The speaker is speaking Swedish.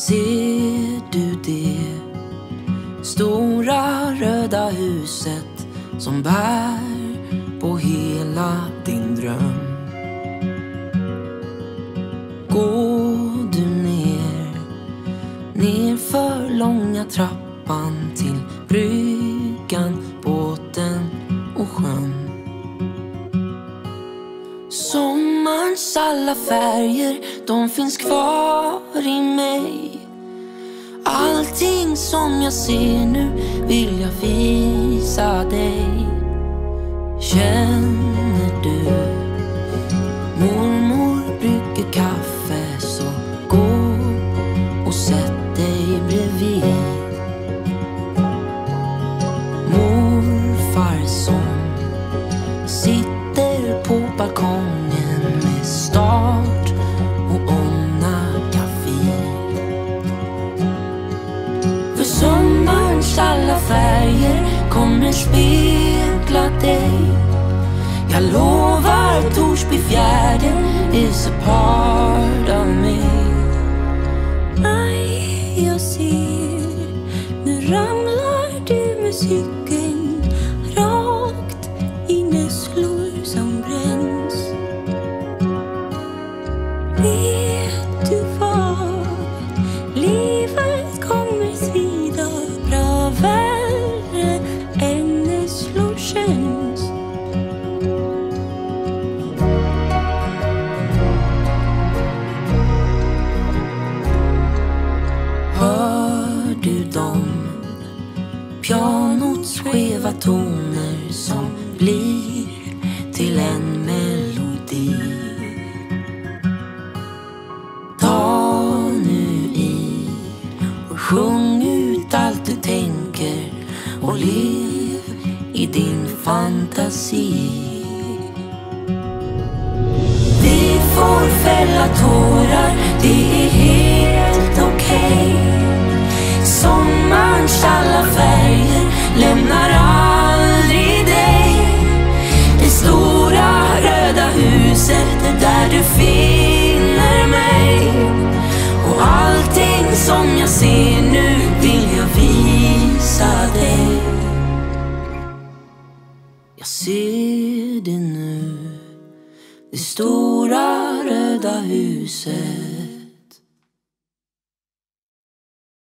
Ser du det stora röda huset som bär på hela din dröm? Går du ner för långa trappan till bryggan, båten och sjön. Sommarns alla färger, de finns kvar i mig. Allting som jag ser nu vill jag visa dig. Känner du mormor brygger kaffe, så gå och sätt dig bredvid. Morfar som sitter på balkongen med start och onna kaffe. För sommarns alla färger kommer spegla dig. Jag lovar, Torsbyfjärden is a part of me. Nej, jag ser, nu ramlar du med cykeln rakt i nässlor som bränns. Vet du vad? Livet kommer svida bra värre än nässlor känns. Hör du dem? Pianots skeva toner som blir till en melodi. Ta nu i och sjung ut allt du tänker och lev i din fantasi. Vi får fälla tårar, det är helt okej. Sommarns alla färger lämnar aldrig dig. Det stora röda huset är där du finner mig. Och allting som jag ser nu vill jag visa dig. Jag ser det nu, det stora röda huset.